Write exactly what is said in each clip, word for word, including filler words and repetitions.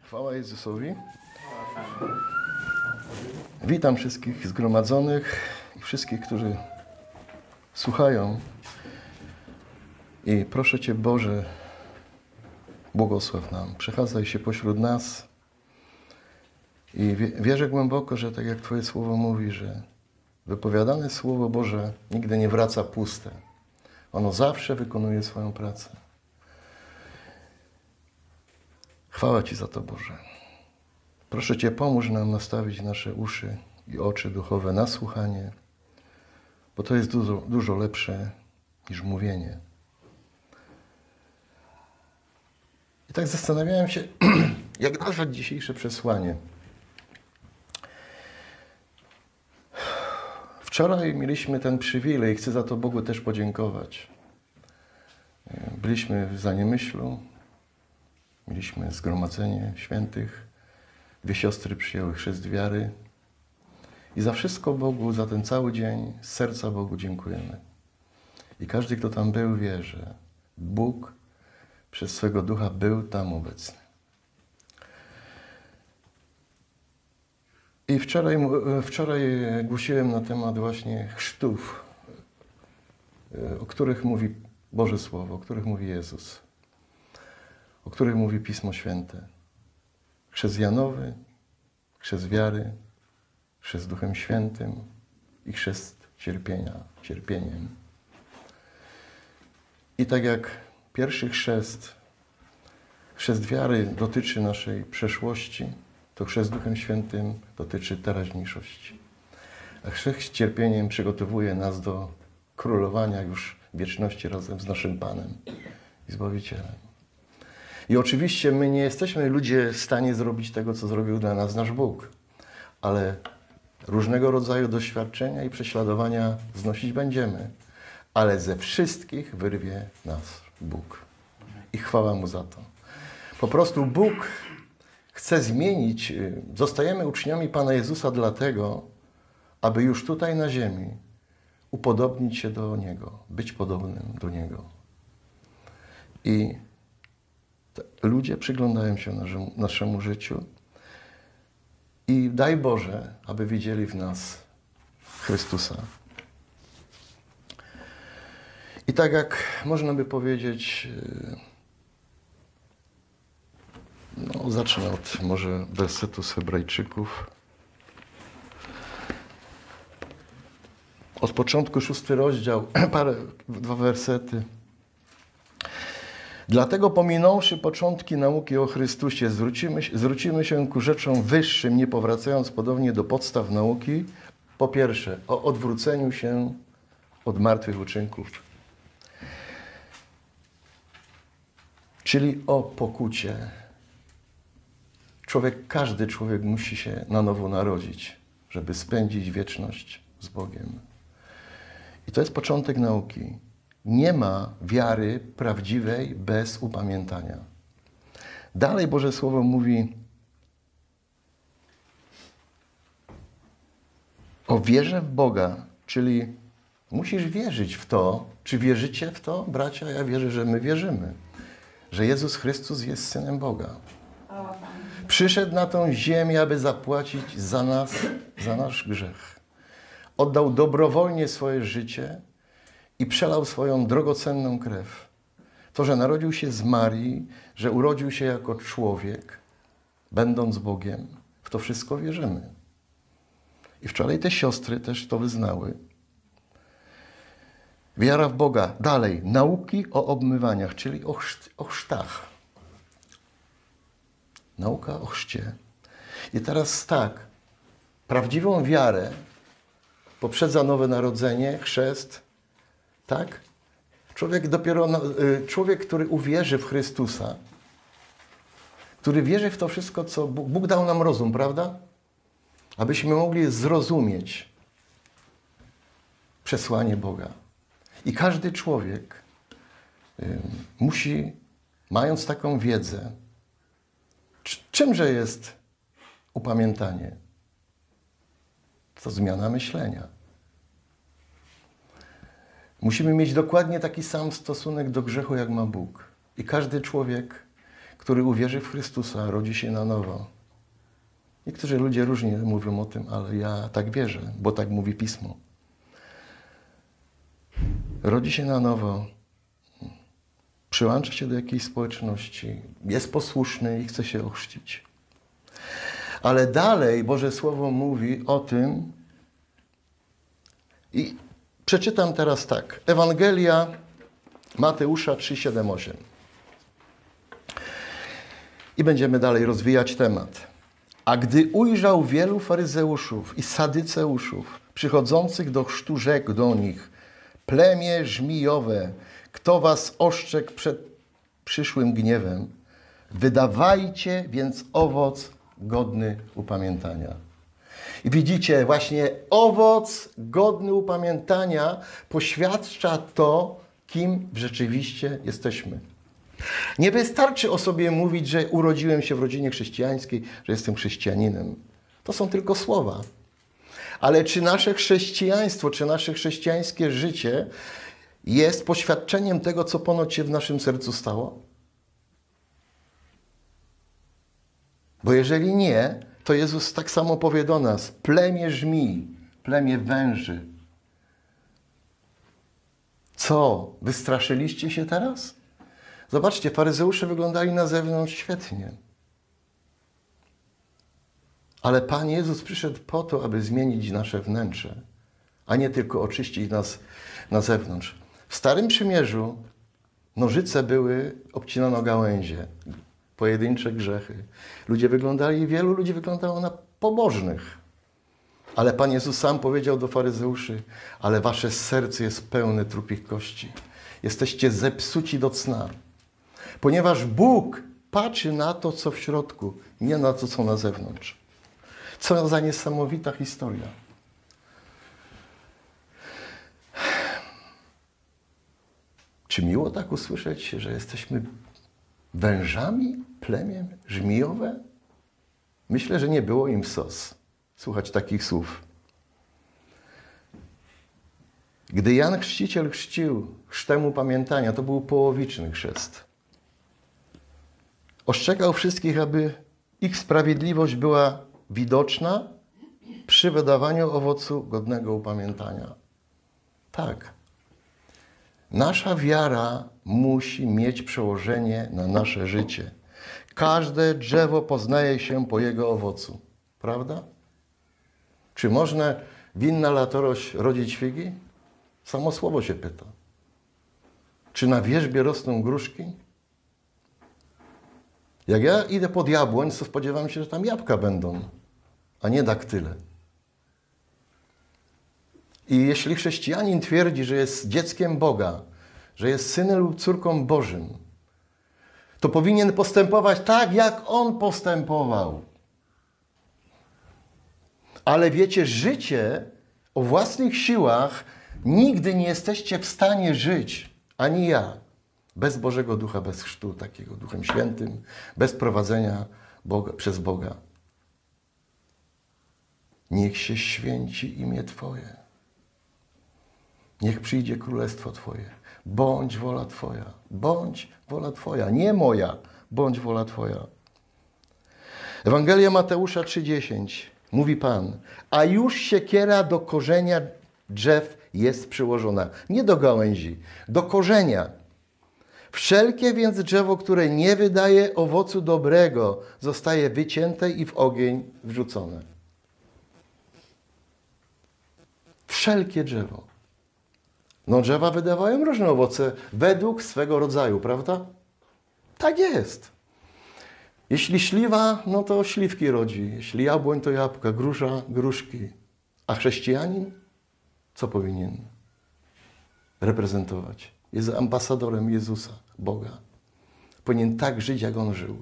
Chwała Jezusowi. Witam wszystkich zgromadzonych i wszystkich, którzy słuchają. I proszę Cię, Boże, błogosław nam. Przechadzaj się pośród nas. I wierzę głęboko, że tak jak Twoje słowo mówi, że wypowiadane Słowo Boże nigdy nie wraca puste. Ono zawsze wykonuje swoją pracę. Chwała Ci za to, Boże. Proszę Cię, pomóż nam nastawić nasze uszy i oczy duchowe na słuchanie, bo to jest dużo, dużo lepsze niż mówienie. I tak zastanawiałem się, jak nazwać dzisiejsze przesłanie. Wczoraj mieliśmy ten przywilej, chcę za to Bogu też podziękować. Byliśmy w Zaniemyślu, mieliśmy zgromadzenie świętych, dwie siostry przyjęły chrzest wiary i za wszystko Bogu, za ten cały dzień z serca Bogu dziękujemy. I każdy, kto tam był, wie, że Bóg przez swego Ducha był tam obecny. I wczoraj, wczoraj głosiłem na temat właśnie chrztów, o których mówi Boże Słowo, o których mówi Jezus, o których mówi Pismo Święte. Chrzest Janowy, chrzest wiary, chrzest Duchem Świętym i chrzest cierpienia, cierpieniem. I tak jak pierwszy chrzest, chrzest wiary dotyczy naszej przeszłości, to chrzest Duchem Świętym dotyczy teraźniejszości. A chrzest cierpieniem przygotowuje nas do królowania już w wieczności razem z naszym Panem i Zbawicielem. I oczywiście my nie jesteśmy ludzie w stanie zrobić tego, co zrobił dla nas nasz Bóg, ale różnego rodzaju doświadczenia i prześladowania znosić będziemy, ale ze wszystkich wyrwie nas Bóg. I chwała Mu za to. Po prostu Bóg chce zmienić, zostajemy uczniami Pana Jezusa dlatego, aby już tutaj na ziemi upodobnić się do Niego, być podobnym do Niego. I ludzie przyglądają się naszemu, naszemu życiu i daj Boże, aby widzieli w nas Chrystusa. I tak jak można by powiedzieć, no zacznę od może wersetu z Hebrajczyków. Od początku szósty rozdział, parę, dwa wersety. Dlatego pominąwszy początki nauki o Chrystusie, zwrócimy, zwrócimy się ku rzeczom wyższym, nie powracając podobnie do podstaw nauki. Po pierwsze, o odwróceniu się od martwych uczynków, czyli o pokucie. Człowiek, każdy człowiek musi się na nowo narodzić, żeby spędzić wieczność z Bogiem. I to jest początek nauki. Nie ma wiary prawdziwej bez upamiętania. Dalej Boże Słowo mówi o wierze w Boga, czyli musisz wierzyć w to. Czy wierzycie w to, bracia? Ja wierzę, że my wierzymy, że Jezus Chrystus jest Synem Boga. Przyszedł na tą ziemię, aby zapłacić za nas, za nasz grzech. Oddał dobrowolnie swoje życie i przelał swoją drogocenną krew. To, że narodził się z Marii, że urodził się jako człowiek, będąc Bogiem, w to wszystko wierzymy. I wczoraj te siostry też to wyznały. Wiara w Boga. Dalej, nauki o obmywaniach, czyli o, chrzt, o chrztach. Nauka o chrzcie. I teraz tak, prawdziwą wiarę poprzedza nowe narodzenie, chrzest, tak? Człowiek dopiero, człowiek, który uwierzy w Chrystusa, który wierzy w to wszystko, co Bóg, Bóg dał nam rozum, prawda? Abyśmy mogli zrozumieć przesłanie Boga. I każdy człowiek y, musi, mając taką wiedzę, czymże jest upamiętanie? To zmiana myślenia. Musimy mieć dokładnie taki sam stosunek do grzechu, jak ma Bóg. I każdy człowiek, który uwierzy w Chrystusa, rodzi się na nowo. Niektórzy ludzie różnie mówią o tym, ale ja tak wierzę, bo tak mówi Pismo. Rodzi się na nowo, przyłącza się do jakiejś społeczności, jest posłuszny i chce się ochrzcić. Ale dalej Boże Słowo mówi o tym i przeczytam teraz tak. Ewangelia Mateusza trzy, siedem, osiem. I będziemy dalej rozwijać temat. A gdy ujrzał wielu faryzeuszów i sadyceuszów przychodzących do chrztu, rzekł do nich: plemię żmijowe, kto was ostrzegł przed przyszłym gniewem? Wydawajcie więc owoc godny upamiętania. I widzicie, właśnie owoc godny upamiętania poświadcza to, kim rzeczywiście jesteśmy. Nie wystarczy o sobie mówić, że urodziłem się w rodzinie chrześcijańskiej, że jestem chrześcijaninem. To są tylko słowa. Ale czy nasze chrześcijaństwo, czy nasze chrześcijańskie życie jest poświadczeniem tego, co ponoć się w naszym sercu stało? Bo jeżeli nie, to Jezus tak samo powie do nas: plemię żmij, plemię węży. Co? Wystraszyliście się teraz? Zobaczcie, faryzeusze wyglądali na zewnątrz świetnie. Ale Pan Jezus przyszedł po to, aby zmienić nasze wnętrze, a nie tylko oczyścić nas na zewnątrz. W Starym Przymierzu nożyce były, obcinano gałęzie, pojedyncze grzechy. Ludzie wyglądali, wielu ludzi wyglądało na pobożnych. Ale Pan Jezus sam powiedział do faryzeuszy: ale wasze serce jest pełne trupich kości. Jesteście zepsuci do cna. Ponieważ Bóg patrzy na to, co w środku, nie na to, co na zewnątrz. Co za niesamowita historia. Czy miło tak usłyszeć, że jesteśmy wężami, plemiem żmijowe? Myślę, że nie było im w sos słuchać takich słów. Gdy Jan Chrzciciel chrzcił chrztem upamiętania, to był połowiczny chrzest. Ostrzegał wszystkich, aby ich sprawiedliwość była widoczna przy wydawaniu owocu godnego upamiętania. Tak. Nasza wiara musi mieć przełożenie na nasze życie. Każde drzewo poznaje się po jego owocu. Prawda? Czy można winna latorość rodzić figi? Samo słowo się pyta. Czy na wierzbie rosną gruszki? Jak ja idę pod jabłoń, to spodziewam się, że tam jabłka będą, a nie daktyle. I jeśli chrześcijanin twierdzi, że jest dzieckiem Boga, że jest synem lub córką Bożym, to powinien postępować tak, jak On postępował. Ale wiecie, życie o własnych siłach nigdy nie jesteście w stanie żyć, ani ja, bez Bożego Ducha, bez chrztu takiego Duchem Świętym, bez prowadzenia Boga, przez Boga. Niech się święci imię Twoje. Niech przyjdzie królestwo Twoje. Bądź wola Twoja. Bądź wola Twoja. Nie moja. Bądź wola Twoja. Ewangelia Mateusza trzy dziesięć. Mówi Pan: a już siekiera do korzenia drzew jest przyłożona. Nie do gałęzi, do korzenia. Wszelkie więc drzewo, które nie wydaje owocu dobrego, zostaje wycięte i w ogień wrzucone. Wszelkie drzewo. No drzewa wydawają różne owoce według swego rodzaju, prawda? Tak jest. Jeśli śliwa, no to śliwki rodzi. Jeśli jabłoń, to jabłka, grusza, gruszki. A chrześcijanin co powinien reprezentować? Jest ambasadorem Jezusa, Boga. Powinien tak żyć, jak On żył.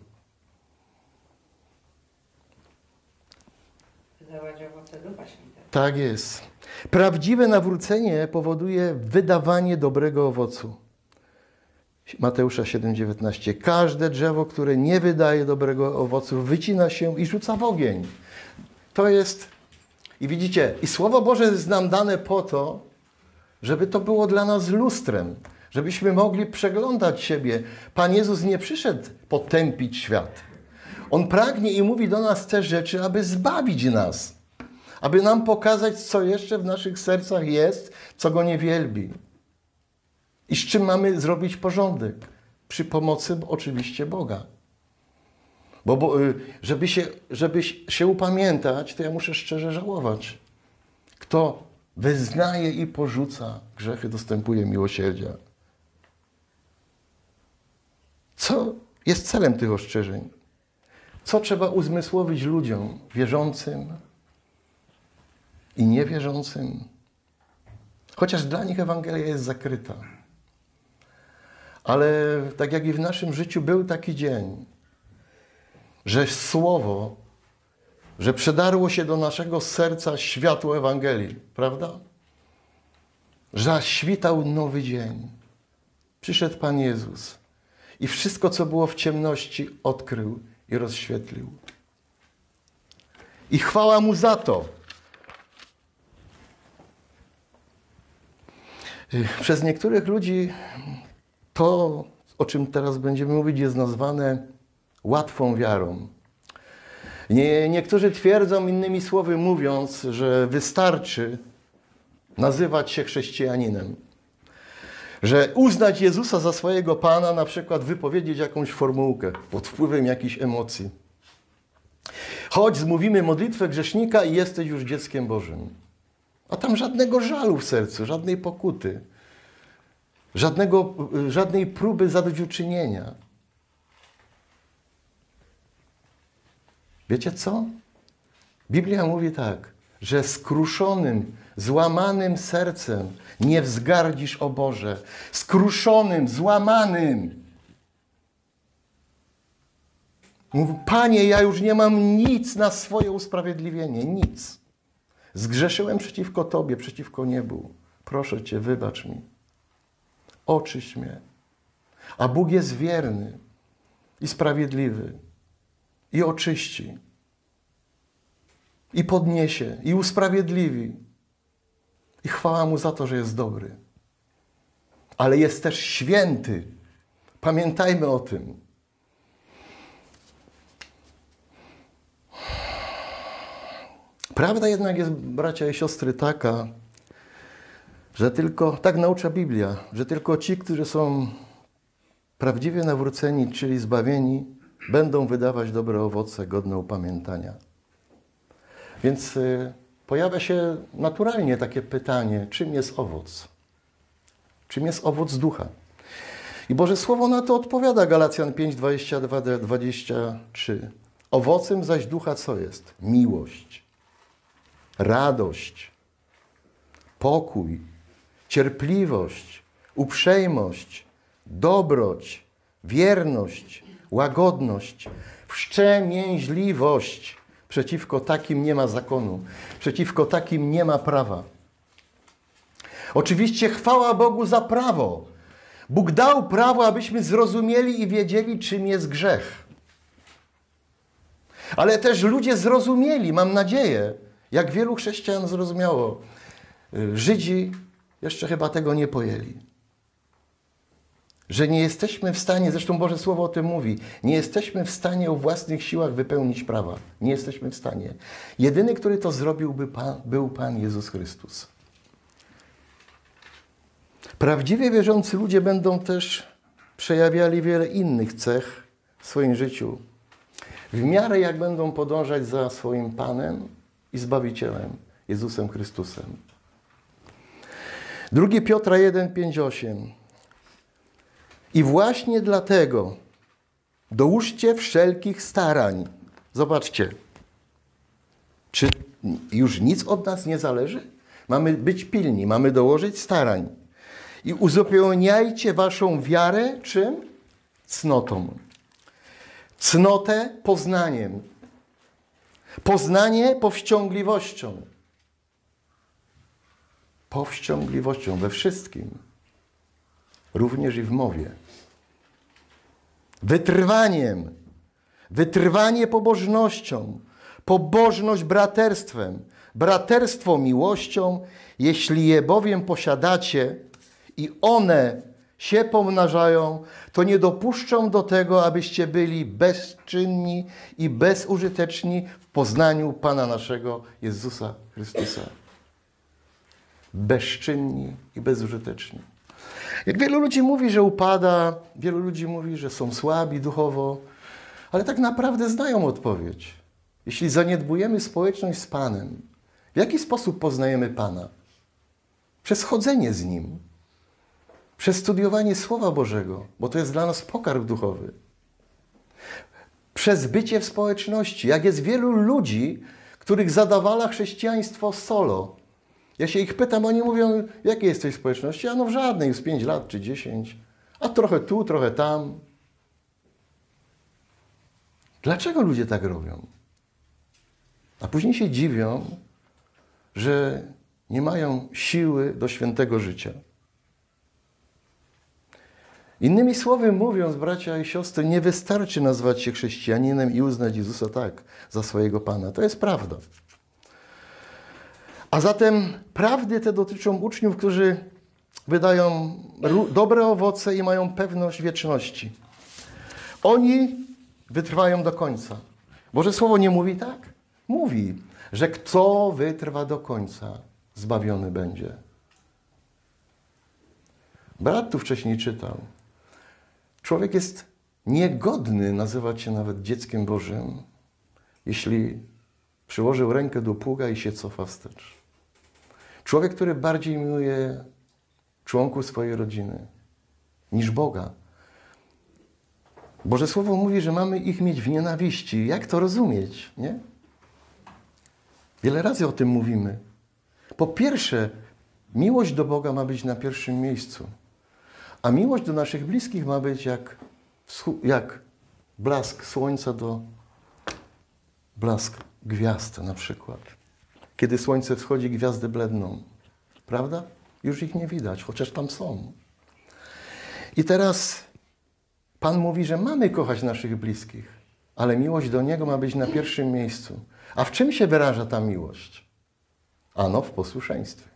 Wydawać owoce Ducha Świętego. Tak jest. Prawdziwe nawrócenie powoduje wydawanie dobrego owocu. Mateusza siedem dziewiętnaście. Każde drzewo, które nie wydaje dobrego owocu, wycina się i rzuca w ogień. To jest... I widzicie, i Słowo Boże jest nam dane po to, żeby to było dla nas lustrem. żebyśmy mogli przeglądać siebie. Pan Jezus nie przyszedł potępić świat. On pragnie i mówi do nas te rzeczy, aby zbawić nas. Aby nam pokazać, co jeszcze w naszych sercach jest, co Go nie wielbi. I z czym mamy zrobić porządek. Przy pomocy oczywiście Boga. Bo, bo żeby, się, żeby się upamiętać, to ja muszę szczerze żałować. Kto wyznaje i porzuca grzechy, dostępuje miłosierdzia. Co jest celem tych ostrzeżeń? Co trzeba uzmysłowić ludziom wierzącym i niewierzącym? Chociaż dla nich Ewangelia jest zakryta. Ale tak jak i w naszym życiu był taki dzień, że słowo, że przedarło się do naszego serca światło Ewangelii, prawda? Zaświtał nowy dzień. Przyszedł Pan Jezus i wszystko, co było w ciemności, odkrył i rozświetlił. I chwała Mu za to. Przez niektórych ludzi to, o czym teraz będziemy mówić, jest nazwane łatwą wiarą. Nie, niektórzy twierdzą, innymi słowy mówiąc, że wystarczy nazywać się chrześcijaninem. Że uznać Jezusa za swojego Pana, na przykład wypowiedzieć jakąś formułkę pod wpływem jakichś emocji. Chodź, zmówimy modlitwę grzesznika i jesteś już dzieckiem Bożym. A tam żadnego żalu w sercu, żadnej pokuty, żadnego, żadnej próby zadośćuczynienia. Wiecie co? Biblia mówi tak, że skruszonym, złamanym sercem nie wzgardzisz, o Boże. Skruszonym, złamanym. Mówi, Panie, ja już nie mam nic na swoje usprawiedliwienie, nic. Zgrzeszyłem przeciwko Tobie, przeciwko niebu. Proszę Cię, wybacz mi. Oczyść mnie. A Bóg jest wierny i sprawiedliwy. I oczyści. I podniesie. I usprawiedliwi. I chwała Mu za to, że jest dobry. Ale jest też święty. Pamiętajmy o tym. Prawda jednak jest, bracia i siostry, taka, że tylko, tak naucza Biblia, że tylko ci, którzy są prawdziwie nawróceni, czyli zbawieni, będą wydawać dobre owoce godne upamiętania. Więc y, pojawia się naturalnie takie pytanie, czym jest owoc? Czym jest owoc ducha? I Boże Słowo na to odpowiada, Galacjan pięć, dwadzieścia dwa do dwudziestego trzeciego. Owocem zaś ducha co jest? Miłość, radość, pokój, cierpliwość, uprzejmość, dobroć, wierność, łagodność, wstrzemięźliwość. Przeciwko takim nie ma zakonu. Przeciwko takim nie ma prawa. Oczywiście chwała Bogu za prawo. Bóg dał prawo, abyśmy zrozumieli i wiedzieli, czym jest grzech. Ale też ludzie zrozumieli, mam nadzieję, jak wielu chrześcijan zrozumiało. Żydzi jeszcze chyba tego nie pojęli. Że nie jesteśmy w stanie, zresztą Boże Słowo o tym mówi, nie jesteśmy w stanie o własnych siłach wypełnić prawa. Nie jesteśmy w stanie. Jedyny, który to zrobił, by Pan, był Pan Jezus Chrystus. Prawdziwie wierzący ludzie będą też przejawiali wiele innych cech w swoim życiu. W miarę jak będą podążać za swoim Panem i Zbawicielem, Jezusem Chrystusem. drugi Piotra jeden, pięć, osiem. I właśnie dlatego dołóżcie wszelkich starań. Zobaczcie, czy już nic od nas nie zależy? Mamy być pilni, mamy dołożyć starań. I uzupełniajcie waszą wiarę czym? Cnotą. Cnotę poznaniem. Poznanie powściągliwością. Powściągliwością we wszystkim. Również i w mowie. Wytrwaniem. Wytrwanie pobożnością. Pobożność braterstwem. Braterstwo miłością. Jeśli je bowiem posiadacie i one się pomnażają, to nie dopuszczą do tego, abyście byli bezczynni i bezużyteczni w poznaniu Pana naszego Jezusa Chrystusa. Bezczynni i bezużyteczni. Jak wielu ludzi mówi, że upada, wielu ludzi mówi, że są słabi duchowo, ale tak naprawdę znają odpowiedź. Jeśli zaniedbujemy społeczność z Panem, w jaki sposób poznajemy Pana? Przez chodzenie z Nim, przez studiowanie Słowa Bożego, bo to jest dla nas pokarm duchowy. Przez bycie w społeczności. Jak jest wielu ludzi, których zadawala chrześcijaństwo solo. Ja się ich pytam, oni mówią, w jakiej jesteś społeczności? A no w żadnej, z pięć lat czy dziesięć. A trochę tu, trochę tam. Dlaczego ludzie tak robią? A później się dziwią, że nie mają siły do świętego życia. Innymi słowy mówiąc, bracia i siostry, nie wystarczy nazwać się chrześcijaninem i uznać Jezusa tak za swojego Pana. To jest prawda. A zatem prawdy te dotyczą uczniów, którzy wydają dobre owoce i mają pewność wieczności. Oni wytrwają do końca. Boże Słowo nie mówi tak? Mówi, że kto wytrwa do końca, zbawiony będzie. Brat tu wcześniej czytał. Człowiek jest niegodny nazywać się nawet dzieckiem Bożym, jeśli przyłożył rękę do pługa i się cofa wstecz. Człowiek, który bardziej miłuje członków swojej rodziny niż Boga. Boże Słowo mówi, że mamy ich mieć w nienawiści. Jak to rozumieć, nie? Wiele razy o tym mówimy. Po pierwsze, miłość do Boga ma być na pierwszym miejscu. A miłość do naszych bliskich ma być jak, jak blask słońca do blask gwiazd na przykład. Kiedy słońce wschodzi, gwiazdy bledną. Prawda? Już ich nie widać, chociaż tam są. I teraz Pan mówi, że mamy kochać naszych bliskich, ale miłość do Niego ma być na pierwszym miejscu. A w czym się wyraża ta miłość? Ano w posłuszeństwie.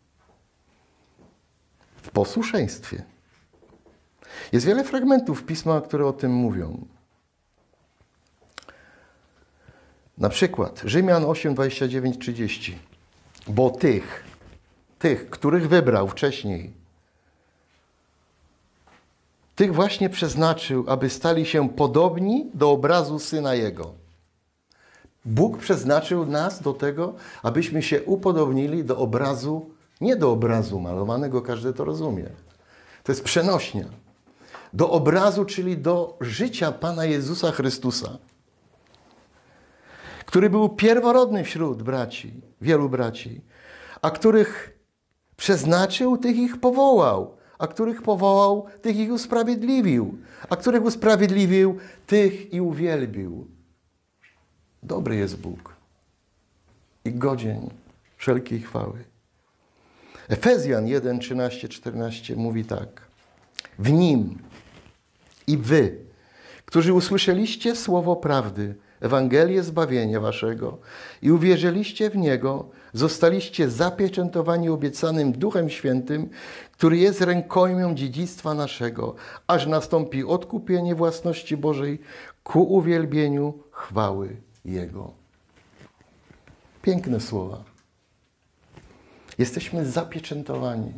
W posłuszeństwie. Jest wiele fragmentów Pisma, które o tym mówią. Na przykład Rzymian osiem, dwadzieścia dziewięć, trzydzieści. Bo tych, tych, których wybrał wcześniej, tych właśnie przeznaczył, aby stali się podobni do obrazu Syna Jego. Bóg przeznaczył nas do tego, abyśmy się upodobnili do obrazu, nie do obrazu malowanego, każdy to rozumie. To jest przenośnia. Do obrazu, czyli do życia Pana Jezusa Chrystusa, który był pierworodny wśród braci, wielu braci, a których przeznaczył, tych ich powołał, a których powołał, tych ich usprawiedliwił, a których usprawiedliwił, tych i uwielbił. Dobry jest Bóg i godzien wszelkiej chwały. Efezjan jeden, trzynaście, czternaście mówi tak. W Nim i wy, którzy usłyszeliście słowo prawdy, Ewangelię zbawienia waszego i uwierzyliście w Niego, zostaliście zapieczętowani obiecanym Duchem Świętym, który jest rękojmią dziedzictwa naszego, aż nastąpi odkupienie własności Bożej ku uwielbieniu chwały Jego. Piękne słowa. Jesteśmy zapieczętowani.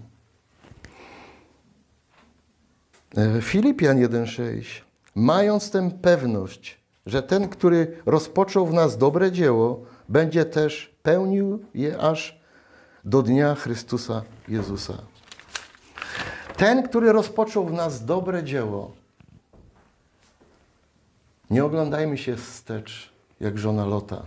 Filipian jeden, sześć. Mając tę pewność, że ten, który rozpoczął w nas dobre dzieło, będzie też pełnił je aż do dnia Chrystusa Jezusa. Ten, który rozpoczął w nas dobre dzieło. Nie oglądajmy się wstecz, jak żona Lota.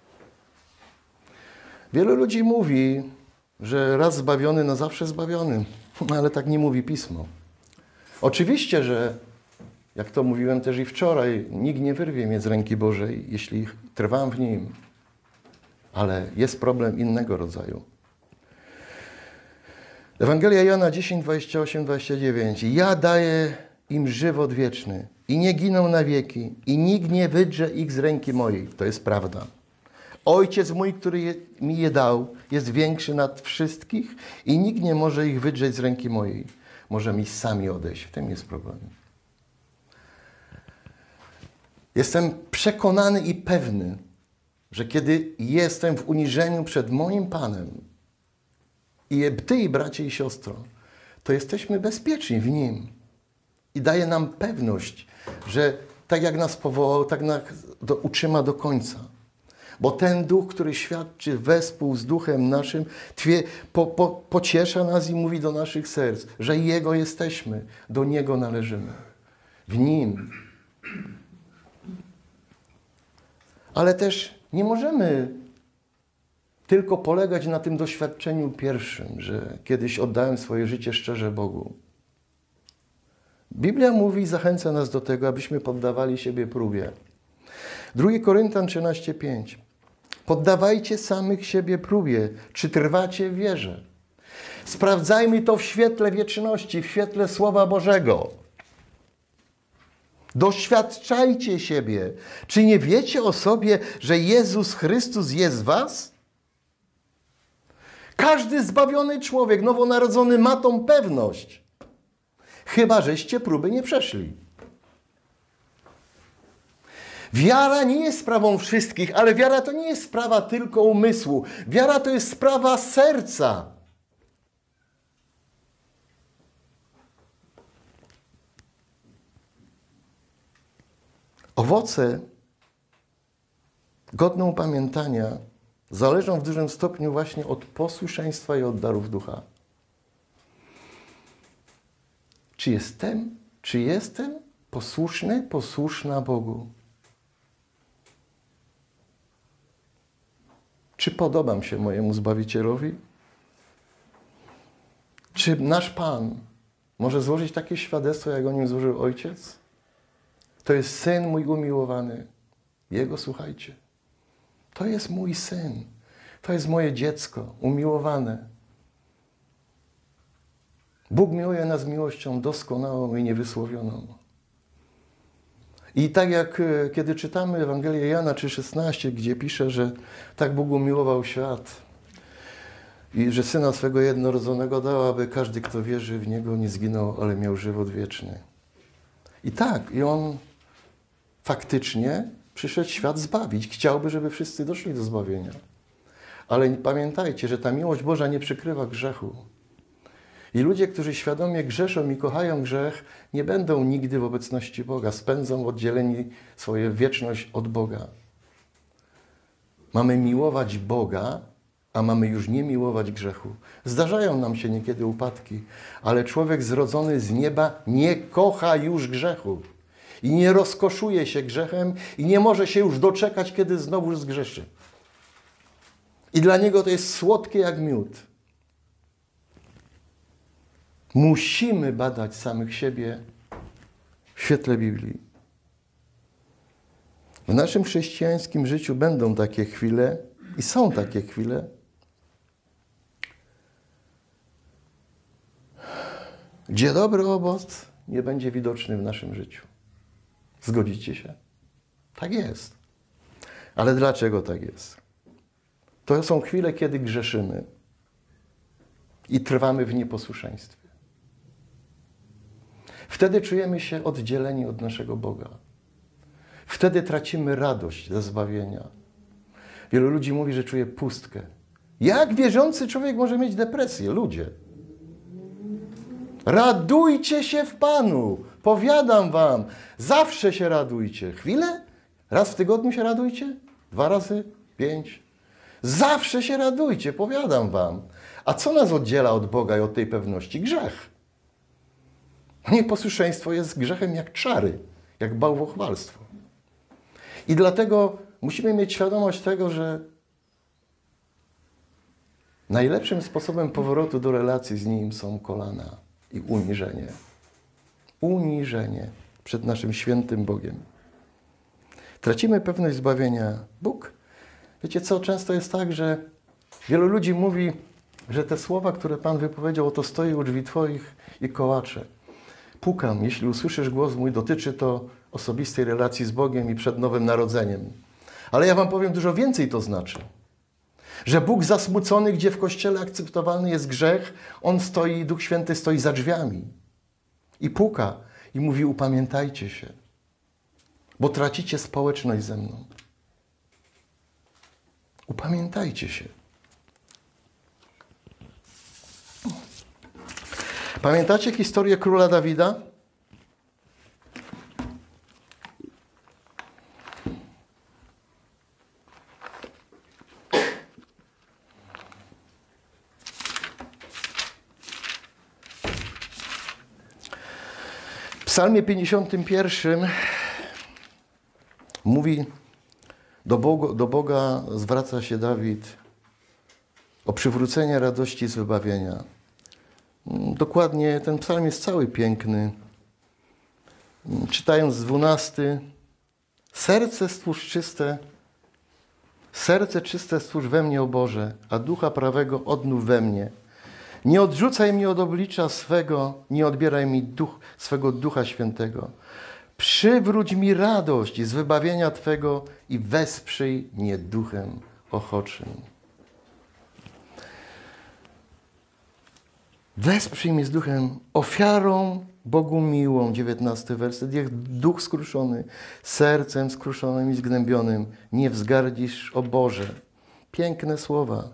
Wielu ludzi mówi, że raz zbawiony, na zawsze zbawiony. Ale tak nie mówi Pismo. Oczywiście, że jak to mówiłem też i wczoraj, nikt nie wyrwie mnie z ręki Bożej, jeśli trwam w Nim. Ale jest problem innego rodzaju. Ewangelia Jana dziesięć, dwadzieścia osiem, dwadzieścia dziewięć. Ja daję im żywot wieczny i nie giną na wieki i nikt nie wydrze ich z ręki mojej. To jest prawda. Ojciec mój, który je, mi je dał, jest większy nad wszystkich i nikt nie może ich wydrzeć z ręki mojej. możemy i sami odejść. W tym jest problem. Jestem przekonany i pewny, że kiedy jestem w uniżeniu przed moim Panem i Ty, i bracie i siostro, to jesteśmy bezpieczni w Nim. I daje nam pewność, że tak jak nas powołał, tak nas do, utrzyma do końca. Bo ten duch, który świadczy wespół z duchem naszym, twie, po, po, pociesza nas i mówi do naszych serc, że Jego jesteśmy, do Niego należymy. W Nim. Ale też nie możemy tylko polegać na tym doświadczeniu pierwszym, że kiedyś oddałem swoje życie szczerze Bogu. Biblia mówi i zachęca nas do tego, abyśmy poddawali siebie próbie. drugi Koryntian trzynaście pięć. Poddawajcie samych siebie próbie, czy trwacie w wierze. Sprawdzajmy to w świetle wieczności, w świetle Słowa Bożego. Doświadczajcie siebie. Czy nie wiecie o sobie, że Jezus Chrystus jest w was? Każdy zbawiony człowiek, nowonarodzony ma tą pewność. Chyba żeście próby nie przeszli. Wiara nie jest sprawą wszystkich, ale wiara to nie jest sprawa tylko umysłu. Wiara to jest sprawa serca. Owoce godne upamiętania zależą w dużym stopniu właśnie od posłuszeństwa i od darów ducha. Czy jestem, czy jestem posłuszny, posłuszna Bogu? Czy podobam się mojemu Zbawicielowi? Czy nasz Pan może złożyć takie świadectwo, jak o nim złożył Ojciec? To jest Syn mój umiłowany. Jego słuchajcie. To jest mój Syn. To jest moje dziecko umiłowane. Bóg miłuje nas miłością doskonałą i niewysłowioną. I tak jak kiedy czytamy Ewangelię Jana trzy szesnaście, gdzie pisze, że tak Bóg umiłował świat i że Syna swego jednorodzonego dał, aby każdy, kto wierzy w Niego, nie zginął, ale miał żywot wieczny. I tak, i On faktycznie przyszedł świat zbawić. Chciałby, żeby wszyscy doszli do zbawienia. Ale pamiętajcie, że ta miłość Boża nie przykrywa grzechu. I ludzie, którzy świadomie grzeszą i kochają grzech, nie będą nigdy w obecności Boga. Spędzą oddzieleni swoją wieczność od Boga. Mamy miłować Boga, a mamy już nie miłować grzechu. Zdarzają nam się niekiedy upadki, ale człowiek zrodzony z nieba nie kocha już grzechu. I nie rozkoszuje się grzechem i nie może się już doczekać, kiedy znowu zgrzeszy. I dla niego to jest słodkie jak miód. Musimy badać samych siebie w świetle Biblii. W naszym chrześcijańskim życiu będą takie chwile i są takie chwile, gdzie dobry owoc nie będzie widoczny w naszym życiu. Zgodzicie się? Tak jest. Ale dlaczego tak jest? To są chwile, kiedy grzeszymy i trwamy w nieposłuszeństwie. Wtedy czujemy się oddzieleni od naszego Boga. Wtedy tracimy radość ze zbawienia. Wielu ludzi mówi, że czuje pustkę. Jak wierzący człowiek może mieć depresję? Ludzie. Radujcie się w Panu. Powiadam wam, zawsze się radujcie. Chwilę? Raz w tygodniu się radujcie? Dwa razy? Pięć? Zawsze się radujcie, powiadam wam. A co nas oddziela od Boga i od tej pewności? Grzech. Nieposłuszeństwo jest grzechem jak czary, jak bałwochwalstwo. I dlatego musimy mieć świadomość tego, że najlepszym sposobem powrotu do relacji z Nim są kolana i uniżenie. Uniżenie przed naszym świętym Bogiem. Tracimy pewność zbawienia. Bóg, wiecie co, często jest tak, że wielu ludzi mówi, że te słowa, które Pan wypowiedział, oto stoję u drzwi Twoich i kołaczę. Pukam, jeśli usłyszysz głos mój, dotyczy to osobistej relacji z Bogiem i przed Nowym Narodzeniem. Ale ja wam powiem, dużo więcej to znaczy. Że Bóg zasmucony, gdzie w Kościele akceptowalny jest grzech, On stoi, Duch Święty stoi za drzwiami i puka i mówi: upamiętajcie się, bo tracicie społeczność ze mną. Upamiętajcie się. Pamiętacie historię króla Dawida? W Psalmie pięćdziesiątym pierwszym mówi, do Boga, do Boga zwraca się Dawid o przywrócenie radości z wybawienia. Dokładnie ten psalm jest cały piękny. Czytając dwunasty, serce stwórz czyste, serce czyste stwórz we mnie, o Boże, a ducha prawego odnów we mnie. Nie odrzucaj mnie od oblicza swego, nie odbieraj mi duch, swego Ducha Świętego. Przywróć mi radość z wybawienia Twego i wesprzyj mnie duchem ochoczym. Wesprzyj mnie z duchem, ofiarą Bogu miłą, dziewiętnasty werset. Niech duch skruszony, sercem skruszonym i zgnębionym nie wzgardzisz, o Boże. Piękne słowa.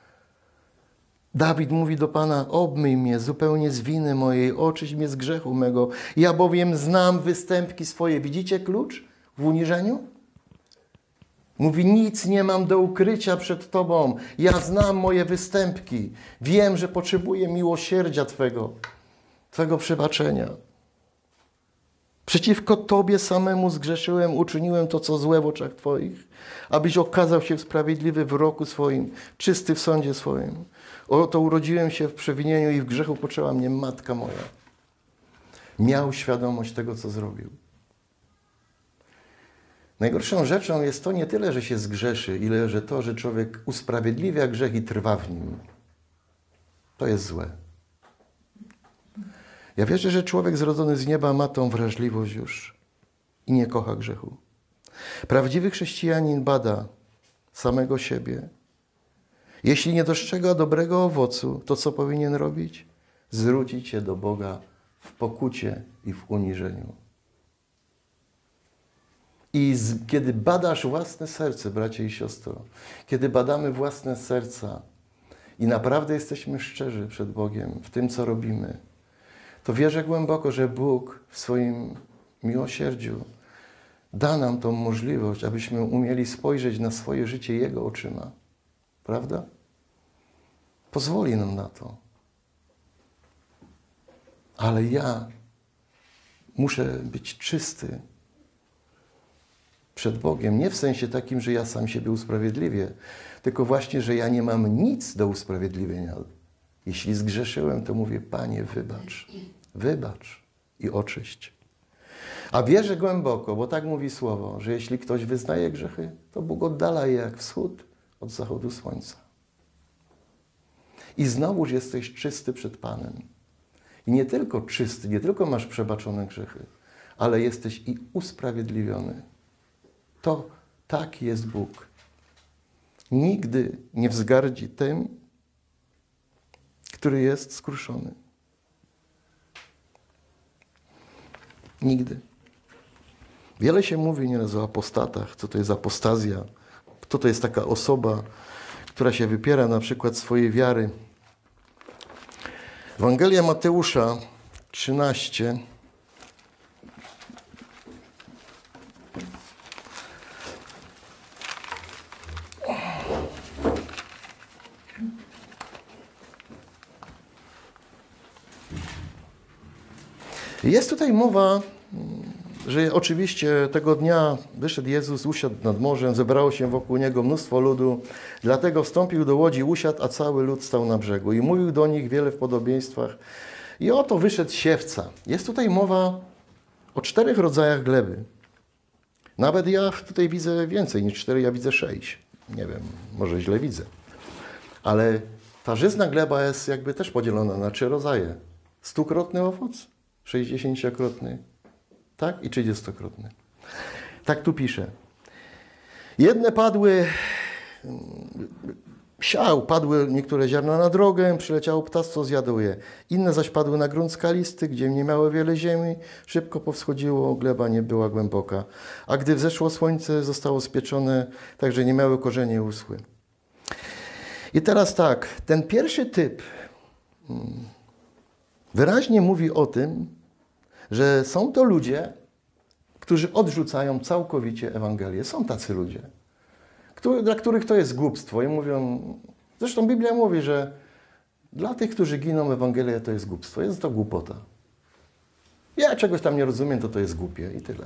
Dawid mówi do Pana: obmyj mnie zupełnie z winy mojej, oczyść mnie z grzechu mego. Ja bowiem znam występki swoje. Widzicie klucz w uniżeniu? Mówi: nic nie mam do ukrycia przed Tobą. Ja znam moje występki. Wiem, że potrzebuję miłosierdzia Twego, Twego przebaczenia. Przeciwko Tobie samemu zgrzeszyłem, uczyniłem to, co złe w oczach Twoich, abyś okazał się sprawiedliwy w roku swoim, czysty w sądzie swoim. Oto urodziłem się w przewinieniu i w grzechu poczęła mnie matka moja. Miał świadomość tego, co zrobił. Najgorszą rzeczą jest to nie tyle, że się zgrzeszy, ile że to, że człowiek usprawiedliwia grzech i trwa w nim. To jest złe. Ja wierzę, że człowiek zrodzony z nieba ma tą wrażliwość już i nie kocha grzechu. Prawdziwy chrześcijanin bada samego siebie. Jeśli nie dostrzega dobrego owocu, to co powinien robić? Zwrócić się do Boga w pokucie i w uniżeniu. I z, kiedy badasz własne serce, bracie i siostro, kiedy badamy własne serca i naprawdę jesteśmy szczerzy przed Bogiem w tym, co robimy, to wierzę głęboko, że Bóg w swoim miłosierdziu da nam tą możliwość, abyśmy umieli spojrzeć na swoje życie Jego oczyma. Prawda? Pozwoli nam na to. Ale ja muszę być czysty przed Bogiem. Nie w sensie takim, że ja sam siebie usprawiedliwię, tylko właśnie, że ja nie mam nic do usprawiedliwienia. Jeśli zgrzeszyłem, to mówię: Panie, wybacz, wybacz i oczyść. A wierzę głęboko, bo tak mówi Słowo, że jeśli ktoś wyznaje grzechy, to Bóg oddala je jak wschód od zachodu słońca. I znowuż jesteś czysty przed Panem. I nie tylko czysty, nie tylko masz przebaczone grzechy, ale jesteś i usprawiedliwiony. To tak jest Bóg. Nigdy nie wzgardzi tym, który jest skruszony. Nigdy. Wiele się mówi nieraz o apostatach, co to jest apostazja, kto to jest taka osoba, która się wypiera na przykład swojej wiary. Ewangelia Mateusza trzynaście. Jest tutaj mowa, że oczywiście tego dnia wyszedł Jezus, usiadł nad morzem, zebrało się wokół Niego mnóstwo ludu, dlatego wstąpił do łodzi, usiadł, a cały lud stał na brzegu i mówił do nich wiele w podobieństwach. I oto wyszedł siewca. Jest tutaj mowa o czterech rodzajach gleby. Nawet ja tutaj widzę więcej niż cztery, ja widzę sześć. Nie wiem, może źle widzę. Ale ta żyzna gleba jest jakby też podzielona na trzy rodzaje. Stukrotny owoc, sześćdziesięciokrotny, tak? I trzydziestokrotny. Tak tu pisze. Jedne padły Siał, padły niektóre ziarna na drogę, przyleciało ptactwo, zjadło je. Inne zaś padły na grunt skalisty, gdzie nie miało wiele ziemi, szybko powschodziło, gleba nie była głęboka. A gdy wzeszło słońce, zostało spieczone, tak że nie miały korzenie i uschły. I teraz tak, ten pierwszy typ wyraźnie mówi o tym, że są to ludzie, którzy odrzucają całkowicie Ewangelię. Są tacy ludzie, dla których to jest głupstwo i mówią, zresztą Biblia mówi, że dla tych, którzy giną, Ewangelia to jest głupstwo, jest to głupota. Ja czegoś tam nie rozumiem, to to jest głupie i tyle.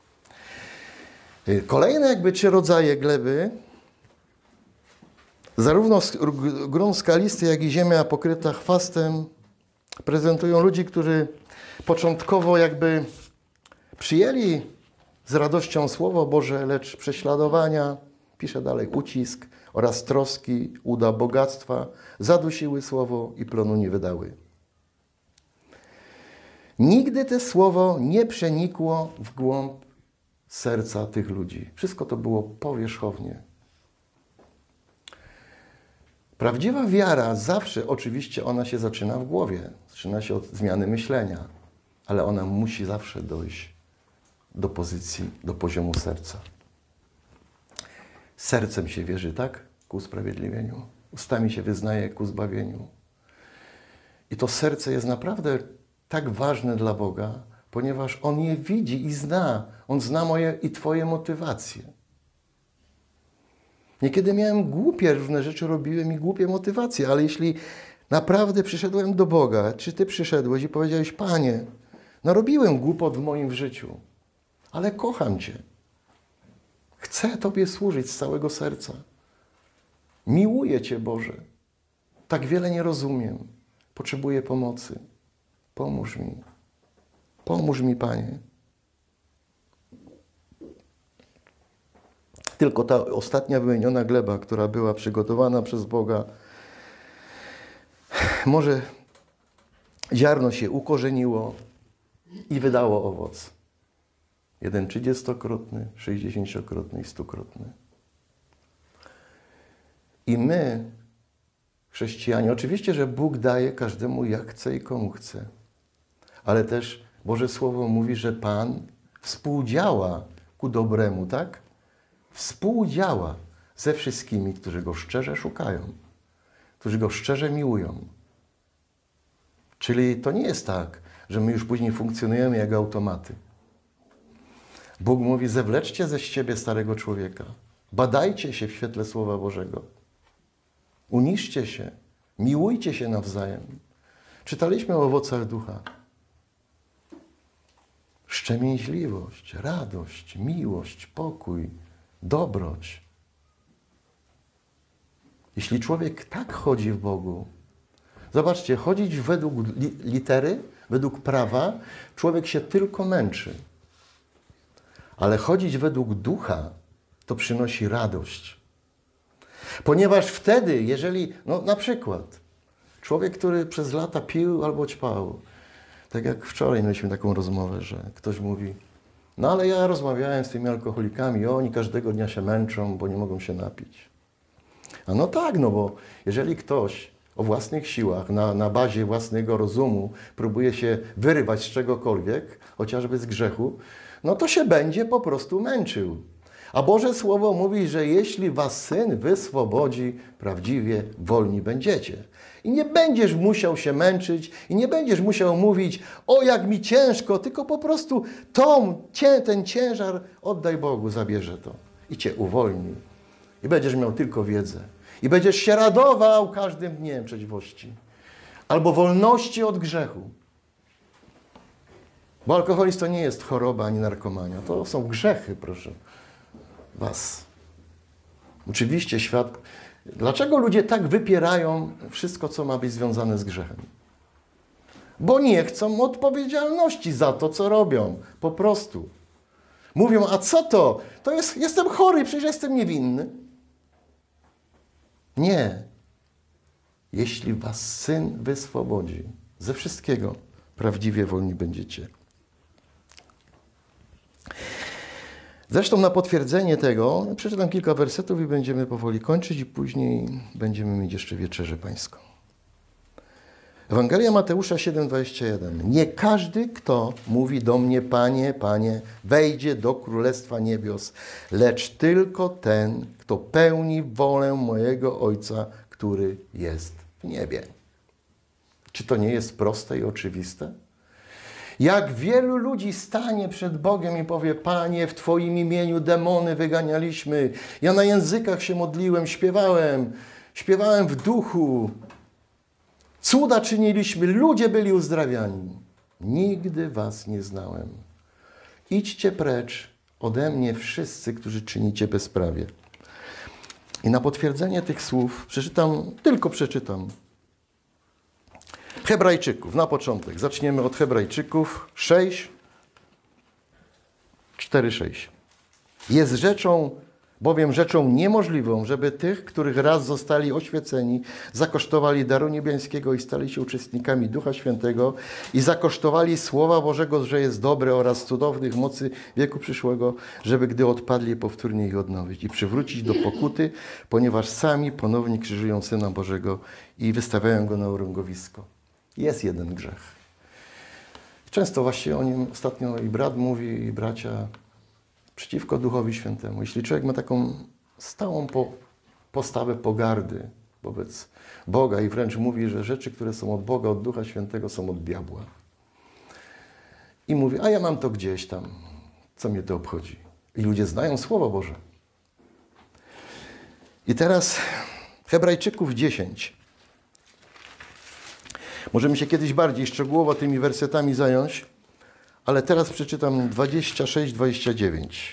Kolejne jakby trzy rodzaje gleby, zarówno grunt skalisty, jak i ziemia pokryta chwastem, prezentują ludzi, którzy początkowo jakby przyjęli z radością Słowo Boże, lecz prześladowania, pisze dalej, ucisk oraz troski, uda bogactwa zadusiły Słowo i plonu nie wydały. Nigdy to Słowo nie przenikło w głąb serca tych ludzi. Wszystko to było powierzchownie. Prawdziwa wiara zawsze, oczywiście ona się zaczyna w głowie, zaczyna się od zmiany myślenia, ale ona musi zawsze dojść do pozycji, do poziomu serca. Sercem się wierzy, tak? Ku usprawiedliwieniu. Ustami się wyznaje ku zbawieniu. I to serce jest naprawdę tak ważne dla Boga, ponieważ On je widzi i zna. On zna moje i Twoje motywacje. Niekiedy miałem głupie różne rzeczy, robiłem i głupie motywacje, ale jeśli naprawdę przyszedłem do Boga, czy Ty przyszedłeś i powiedziałeś, Panie, narobiłem głupot w moim życiu, ale kocham Cię. Chcę Tobie służyć z całego serca. Miłuję Cię, Boże. Tak wiele nie rozumiem. Potrzebuję pomocy. Pomóż mi. Pomóż mi, Panie. Tylko ta ostatnia wymieniona gleba, która była przygotowana przez Boga, może ziarno się ukorzeniło i wydało owoc. Jeden trzydziestokrotny, sześćdziesięciokrotny i stukrotny. I my, chrześcijanie, oczywiście, że Bóg daje każdemu jak chce i komu chce. Ale też Boże Słowo mówi, że Pan współdziała ku dobremu, tak? Współdziała ze wszystkimi, którzy Go szczerze szukają, którzy Go szczerze miłują. Czyli to nie jest tak, że my już później funkcjonujemy jak automaty. Bóg mówi, zewleczcie ze siebie starego człowieka. Badajcie się w świetle Słowa Bożego. Uniszcie się. Miłujcie się nawzajem. Czytaliśmy o owocach ducha. Szczemięźliwość, radość, miłość, pokój, dobroć. Jeśli człowiek tak chodzi w Bogu, zobaczcie, chodzić według litery, według prawa, człowiek się tylko męczy. Ale chodzić według ducha, to przynosi radość. Ponieważ wtedy, jeżeli, no na przykład, człowiek, który przez lata pił albo ćpał, tak jak wczoraj mieliśmy taką rozmowę, że ktoś mówi, no ale ja rozmawiałem z tymi alkoholikami, oni każdego dnia się męczą, bo nie mogą się napić. A no tak, no bo jeżeli ktoś o własnych siłach, na, na bazie własnego rozumu próbuje się wyrywać z czegokolwiek, chociażby z grzechu, no to się będzie po prostu męczył. A Boże Słowo mówi, że jeśli was Syn wyswobodzi, prawdziwie wolni będziecie. I nie będziesz musiał się męczyć i nie będziesz musiał mówić, o jak mi ciężko, tylko po prostu tą, ten ciężar oddaj Bogu, zabierze to i cię uwolni. I będziesz miał tylko wiedzę. I będziesz się radował każdym dniem trzeźwości. Albo wolności od grzechu. Bo alkoholizm to nie jest choroba ani narkomania. To są grzechy, proszę was. Oczywiście świat... Dlaczego ludzie tak wypierają wszystko, co ma być związane z grzechem? Bo nie chcą odpowiedzialności za to, co robią. Po prostu. Mówią, a co to? To jest, jestem chory, przecież jestem niewinny. Nie. Jeśli was Syn wyswobodzi ze wszystkiego, prawdziwie wolni będziecie. Zresztą na potwierdzenie tego przeczytam kilka wersetów i będziemy powoli kończyć i później będziemy mieć jeszcze wieczerzę pańską. Ewangelia Mateusza siedem, dwadzieścia jeden. Nie każdy, kto mówi do mnie, Panie, Panie, wejdzie do Królestwa Niebios, lecz tylko ten, kto pełni wolę mojego Ojca, który jest w niebie. Czy to nie jest proste i oczywiste? Jak wielu ludzi stanie przed Bogiem i powie, Panie, w Twoim imieniu demony wyganialiśmy, ja na językach się modliłem, śpiewałem, śpiewałem w duchu, cuda czyniliśmy, ludzie byli uzdrawiani. Nigdy was nie znałem. Idźcie precz ode mnie wszyscy, którzy czynicie bezprawie. I na potwierdzenie tych słów przeczytam, tylko przeczytam, Hebrajczyków, na początek. Zaczniemy od Hebrajczyków sześć, cztery, sześć. Jest rzeczą, bowiem rzeczą niemożliwą, żeby tych, których raz zostali oświeceni, zakosztowali daru niebiańskiego i stali się uczestnikami Ducha Świętego i zakosztowali Słowa Bożego, że jest dobre oraz cudownych mocy wieku przyszłego, żeby gdy odpadli, powtórnie ich odnowić i przywrócić do pokuty, ponieważ sami ponownie krzyżują Syna Bożego i wystawiają Go na urągowisko. Jest jeden grzech. Często właśnie o nim ostatnio i brat mówi, i bracia, przeciwko Duchowi Świętemu. Jeśli człowiek ma taką stałą po, postawę pogardy wobec Boga i wręcz mówi, że rzeczy, które są od Boga, od Ducha Świętego, są od diabła. I mówi, a ja mam to gdzieś tam. Co mnie to obchodzi? I ludzie znają Słowo Boże. I teraz Hebrajczyków dziesięć. Możemy się kiedyś bardziej szczegółowo tymi wersetami zająć, ale teraz przeczytam dwadzieścia sześć, dwadzieścia dziewięć.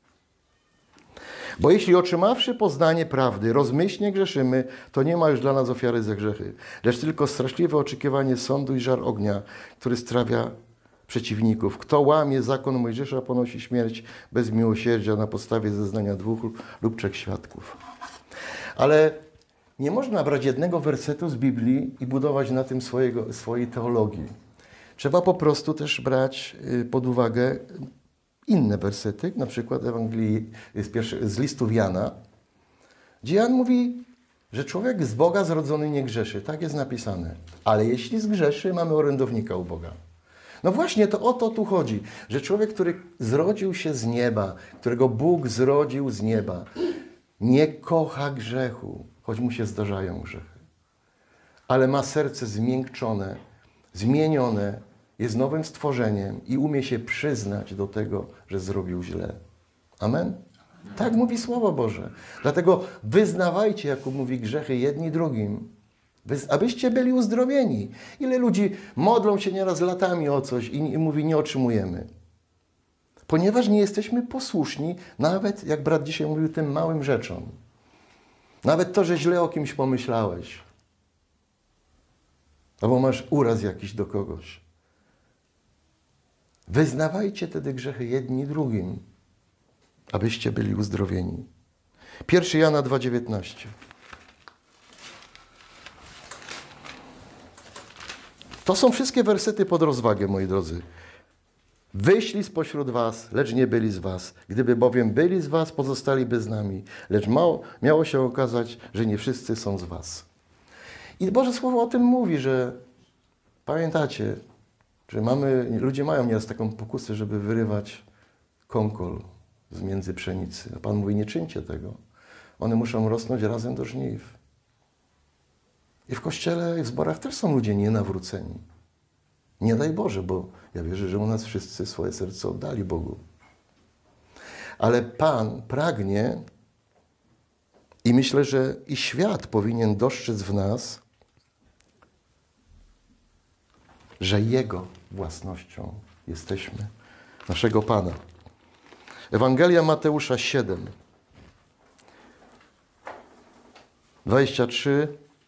Bo jeśli otrzymawszy poznanie prawdy, rozmyślnie grzeszymy, to nie ma już dla nas ofiary za grzechy, lecz tylko straszliwe oczekiwanie sądu i żar ognia, który strawia przeciwników. Kto łamie zakon Mojżesza, ponosi śmierć bez miłosierdzia na podstawie zeznania dwóch lub trzech świadków. Ale nie można brać jednego wersetu z Biblii i budować na tym swojego, swojej teologii. Trzeba po prostu też brać pod uwagę inne wersety, na przykład Ewangelii z, pierwszy, z listów Jana, gdzie Jan mówi, że człowiek z Boga zrodzony nie grzeszy. Tak jest napisane. Ale jeśli zgrzeszy, mamy orędownika u Boga. No właśnie, to o to tu chodzi, że człowiek, który zrodził się z nieba, którego Bóg zrodził z nieba, nie kocha grzechu, choć mu się zdarzają grzechy. Ale ma serce zmiękczone, zmienione, jest nowym stworzeniem i umie się przyznać do tego, że zrobił źle. Amen? Tak mówi Słowo Boże. Dlatego wyznawajcie, jak mówi, grzechy jedni drugim, abyście byli uzdrowieni. Ile ludzi modlą się nieraz latami o coś i, i mówi, nie otrzymujemy. Ponieważ nie jesteśmy posłuszni, nawet, jak brat dzisiaj mówił, tym małym rzeczom. Nawet to, że źle o kimś pomyślałeś. Albo masz uraz jakiś do kogoś. Wyznawajcie wtedy grzechy jedni drugim, abyście byli uzdrowieni. pierwszy Jana dwa, dziewiętnaście. To są wszystkie wersety pod rozwagę, moi drodzy. Wyszli spośród was, lecz nie byli z was. Gdyby bowiem byli z was, pozostaliby z nami. Lecz mało, miało się okazać, że nie wszyscy są z was. I Boże Słowo o tym mówi, że pamiętacie, że mamy, ludzie mają nieraz taką pokusę, żeby wyrywać kąkol z między pszenicy. A Pan mówi, nie czyńcie tego. One muszą rosnąć razem do żniw. I w Kościele, i w zborach też są ludzie nienawróceni. Nie daj Boże, bo ja wierzę, że u nas wszyscy swoje serce oddali Bogu. Ale Pan pragnie i myślę, że i świat powinien dostrzec w nas, że Jego własnością jesteśmy, naszego Pana. Ewangelia Mateusza siedem, dwadzieścia trzy,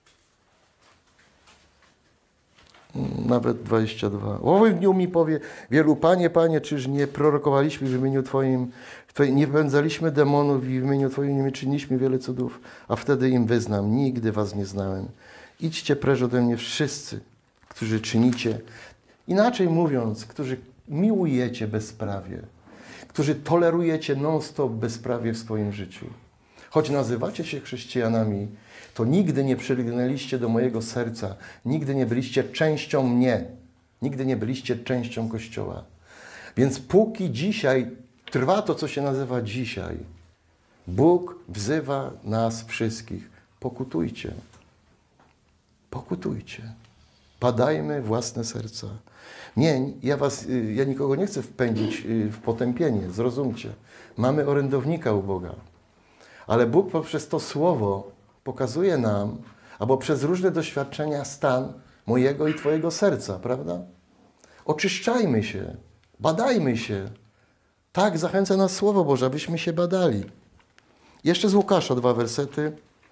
nawet dwadzieścia dwa. W owym dniu mi powie wielu, Panie, Panie, czyż nie prorokowaliśmy w imieniu Twoim, nie wypędzaliśmy demonów i w imieniu Twoim nie czyniliśmy wiele cudów, a wtedy im wyznam, nigdy Was nie znałem. Idźcie precz ode mnie wszyscy, którzy czynicie, inaczej mówiąc, którzy miłujecie bezprawie, którzy tolerujecie non-stop bezprawie w swoim życiu. Choć nazywacie się chrześcijanami, to nigdy nie przylgnęliście do mojego serca, nigdy nie byliście częścią mnie, nigdy nie byliście częścią Kościoła. Więc póki dzisiaj trwa to, co się nazywa dzisiaj, Bóg wzywa nas wszystkich. Pokutujcie. Pokutujcie. Badajmy własne serca. Nie, ja was, ja nikogo nie chcę wpędzić w potępienie, zrozumcie. Mamy orędownika u Boga. Ale Bóg poprzez to słowo pokazuje nam, albo przez różne doświadczenia, stan mojego i twojego serca, prawda? Oczyszczajmy się, badajmy się. Tak zachęca nas Słowo Boże, abyśmy się badali. Jeszcze z Łukasza dwa wersety.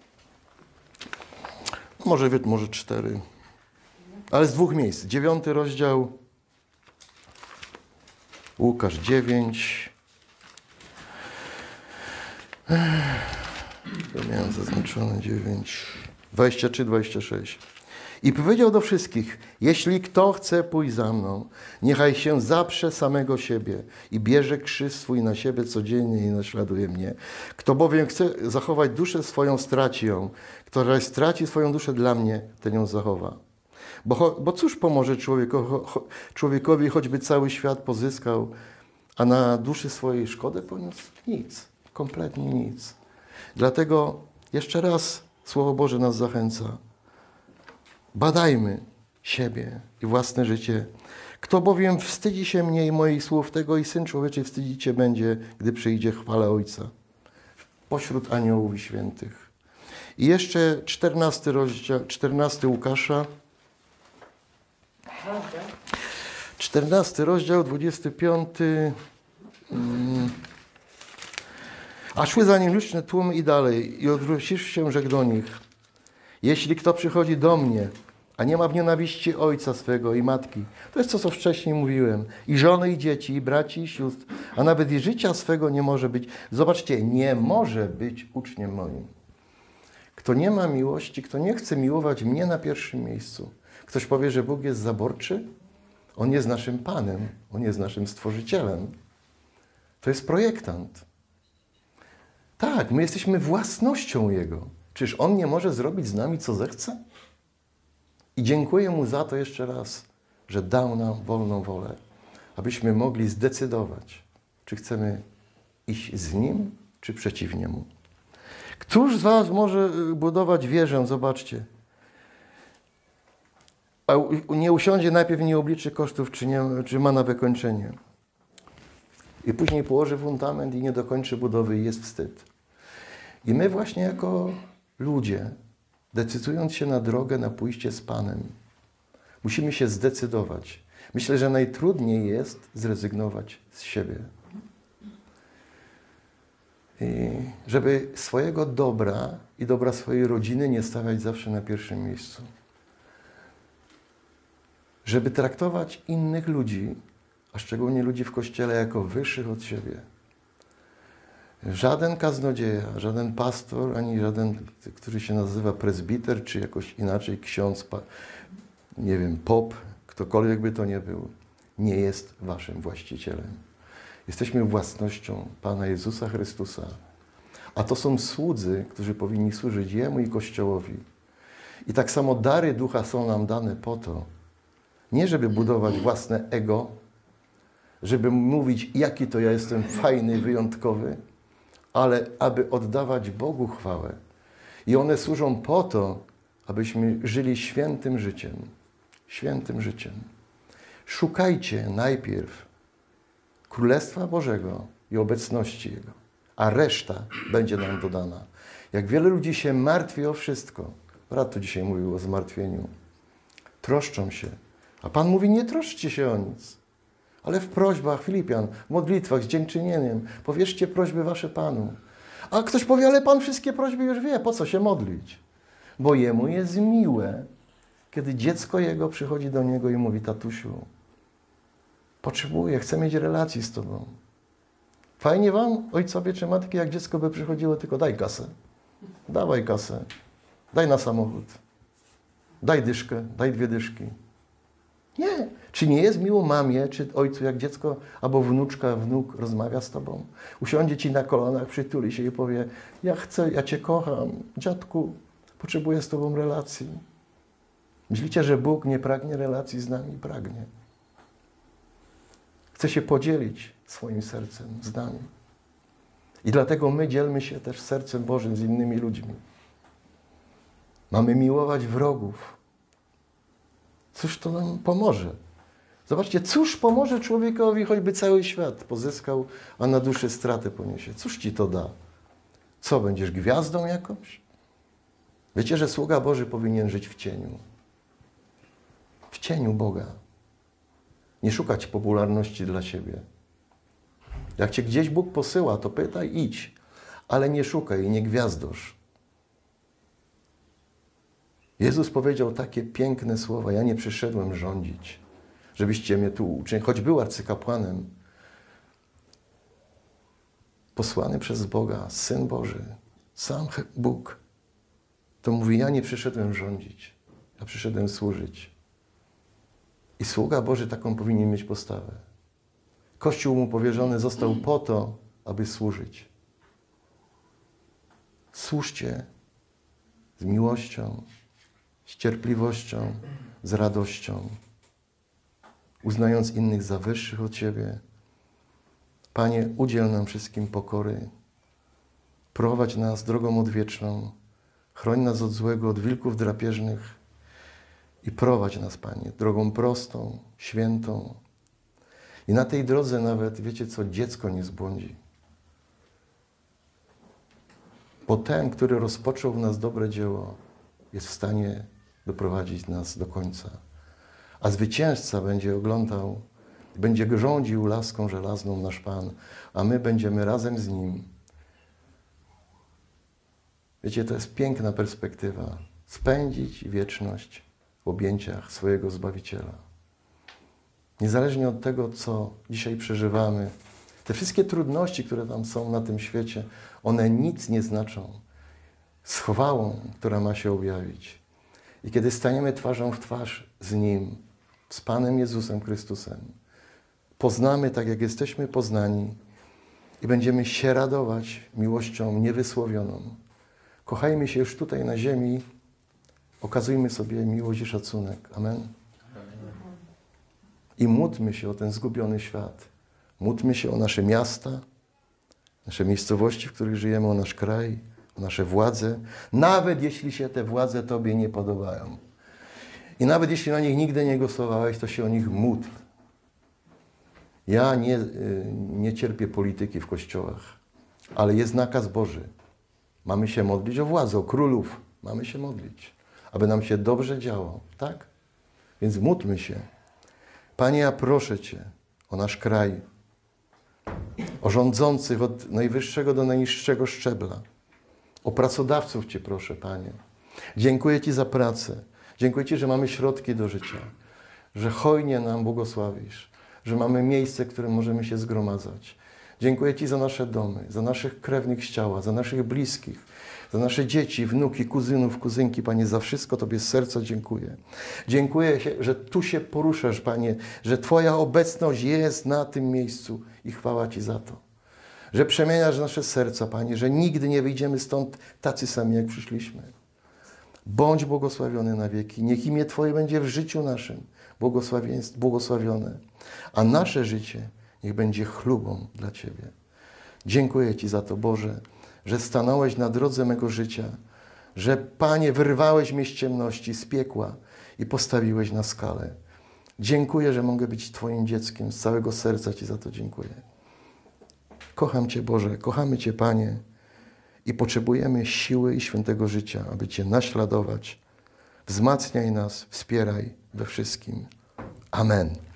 Może, może cztery. Ale z dwóch miejsc. Dziewiąty rozdział. Łukasz dziewięć. To miałem zaznaczone dziewięć. dwadzieścia trzy, dwadzieścia sześć. I powiedział do wszystkich, jeśli kto chce pójść za mną, niechaj się zaprze samego siebie i bierze krzyż swój na siebie codziennie i naśladuje mnie. Kto bowiem chce zachować duszę swoją, straci ją. Kto straci swoją duszę dla mnie, ten ją zachowa. Bo, bo cóż pomoże człowiekowi, człowiekowi, choćby cały świat pozyskał, a na duszy swojej szkodę poniósł? Nic. Kompletnie nic. Dlatego jeszcze raz Słowo Boże nas zachęca. Badajmy siebie i własne życie. Kto bowiem wstydzi się mnie i moich słów, tego i Syn Człowieczy wstydzić się będzie, gdy przyjdzie chwała Ojca pośród aniołów i świętych. I jeszcze czternasty rozdział, czternasty Łukasza. czternasty rozdział, dwudziesty piąty. Hmm. A szły za nim liczne tłumy i dalej. I odwróciwszy się, rzekł do nich. Jeśli kto przychodzi do mnie, a nie ma w nienawiści ojca swego i matki, to jest to, co wcześniej mówiłem, i żony, i dzieci, i braci, i sióstr, a nawet i życia swego nie może być. Zobaczcie, nie może być uczniem moim. Kto nie ma miłości, kto nie chce miłować mnie na pierwszym miejscu. Ktoś powie, że Bóg jest zaborczy? On jest naszym Panem, On jest naszym Stworzycielem. To jest projektant. Tak, my jesteśmy własnością Jego. Czyż On nie może zrobić z nami, co zechce? I dziękuję Mu za to jeszcze raz, że dał nam wolną wolę, abyśmy mogli zdecydować, czy chcemy iść z Nim, czy przeciw Niemu. Któż z was może budować wieżę? Zobaczcie. A nie usiądzie najpierw, nie obliczy kosztów, czy, nie, czy ma na wykończenie. I później położy fundament i nie dokończy budowy i jest wstyd. I my właśnie jako ludzie, decydując się na drogę, na pójście z Panem, musimy się zdecydować. Myślę, że najtrudniej jest zrezygnować z siebie. I żeby swojego dobra i dobra swojej rodziny nie stawiać zawsze na pierwszym miejscu. Żeby traktować innych ludzi, a szczególnie ludzi w Kościele, jako wyższych od siebie. Żaden kaznodzieja, żaden pastor, ani żaden, który się nazywa prezbiter, czy jakoś inaczej ksiądz, nie wiem, pop, ktokolwiek by to nie był, nie jest waszym właścicielem. Jesteśmy własnością Pana Jezusa Chrystusa. A to są słudzy, którzy powinni służyć Jemu i Kościołowi. I tak samo dary Ducha są nam dane po to, nie żeby budować własne ego, żeby mówić, jaki to ja jestem fajny, wyjątkowy, ale aby oddawać Bogu chwałę. I one służą po to, abyśmy żyli świętym życiem. Świętym życiem. Szukajcie najpierw Królestwa Bożego i obecności Jego, a reszta będzie nam dodana. Jak wiele ludzi się martwi o wszystko, brat tu dzisiaj mówił o zmartwieniu, troszczą się, a Pan mówi, nie troszczcie się o nic, ale w prośbach, Filipian, w modlitwach z dziękczynieniem powierzcie prośby wasze Panu. A ktoś powie, ale Pan wszystkie prośby już wie, po co się modlić? Bo Jemu jest miłe, kiedy dziecko Jego przychodzi do Niego i mówi, tatusiu, potrzebuję, chcę mieć relacji z Tobą. Fajnie wam, ojcowie czy matki, jak dziecko by przychodziło, tylko daj kasę. Dawaj kasę. Daj na samochód. Daj dyszkę, daj dwie dyszki. Nie. Czy nie jest miło mamie, czy ojcu, jak dziecko albo wnuczka, wnuk rozmawia z tobą? Usiądzie ci na kolanach, przytuli się i powie: ja chcę, ja cię kocham, dziadku, potrzebuję z tobą relacji. Myślicie, że Bóg nie pragnie relacji z nami? Pragnie. Chce się podzielić swoim sercem z nami. I dlatego my dzielmy się też sercem Bożym z innymi ludźmi. Mamy miłować wrogów. Cóż to nam pomoże? Zobaczcie, cóż pomoże człowiekowi, choćby cały świat pozyskał, a na duszy stratę poniesie? Cóż ci to da? Co, będziesz gwiazdą jakąś? Wiecie, że sługa Boży powinien żyć w cieniu. W cieniu Boga. Nie szukać popularności dla siebie. Jak cię gdzieś Bóg posyła, to pytaj, idź. Ale nie szukaj i nie gwiazdosz. Jezus powiedział takie piękne słowa: ja nie przyszedłem rządzić, żebyście mnie tu uczyli. Choć był arcykapłanem, posłany przez Boga, Syn Boży, sam Bóg, to mówi: ja nie przyszedłem rządzić, ja przyszedłem służyć. I sługa Boży taką powinien mieć postawę. Kościół mu powierzony został po to, aby służyć. Służcie z miłością, z cierpliwością, z radością, uznając innych za wyższych od siebie. Panie, udziel nam wszystkim pokory, prowadź nas drogą odwieczną, chroń nas od złego, od wilków drapieżnych i prowadź nas, Panie, drogą prostą, świętą. I na tej drodze nawet, wiecie co, dziecko nie zbłądzi. Bo ten, który rozpoczął w nas dobre dzieło, jest w stanie doprowadzić nas do końca. A zwycięzca będzie oglądał, będzie go rządził laską żelazną nasz Pan, a my będziemy razem z Nim. Wiecie, to jest piękna perspektywa. Spędzić wieczność w objęciach swojego Zbawiciela. Niezależnie od tego, co dzisiaj przeżywamy, te wszystkie trudności, które tam są na tym świecie, one nic nie znaczą z chwałą, która ma się objawić. I kiedy staniemy twarzą w twarz z Nim, z Panem Jezusem Chrystusem, poznamy tak, jak jesteśmy poznani i będziemy się radować miłością niewysłowioną. Kochajmy się już tutaj na ziemi, okazujmy sobie miłość i szacunek. Amen. I módlmy się o ten zgubiony świat. Módlmy się o nasze miasta, nasze miejscowości, w których żyjemy, o nasz kraj, o nasze władze, nawet jeśli się te władze Tobie nie podobają. I nawet jeśli na nich nigdy nie głosowałeś, to się o nich módl. Ja nie, nie cierpię polityki w kościołach, ale jest nakaz Boży. Mamy się modlić o władzę, o królów. Mamy się modlić, aby nam się dobrze działo, tak? Więc módlmy się. Panie, ja proszę Cię o nasz kraj, o rządzących od najwyższego do najniższego szczebla, o pracodawców Cię proszę, Panie. Dziękuję Ci za pracę. Dziękuję Ci, że mamy środki do życia, że hojnie nam błogosławisz, że mamy miejsce, w którym możemy się zgromadzać. Dziękuję Ci za nasze domy, za naszych krewnych z ciała, za naszych bliskich, za nasze dzieci, wnuki, kuzynów, kuzynki, Panie, za wszystko Tobie z serca dziękuję. Dziękuję, że tu się poruszasz, Panie, że Twoja obecność jest na tym miejscu i chwała Ci za to. Że przemieniasz nasze serca, Panie, że nigdy nie wyjdziemy stąd tacy sami, jak przyszliśmy. Bądź błogosławiony na wieki. Niech imię Twoje będzie w życiu naszym błogosławione, a nasze życie niech będzie chlubą dla Ciebie. Dziękuję Ci za to, Boże, że stanąłeś na drodze mego życia, że, Panie, wyrwałeś mnie z ciemności, z piekła i postawiłeś na skalę. Dziękuję, że mogę być Twoim dzieckiem. Z całego serca Ci za to dziękuję. Kocham Cię, Boże, kochamy Cię, Panie, i potrzebujemy siły i świętego życia, aby Cię naśladować. Wzmacniaj nas, wspieraj we wszystkim. Amen.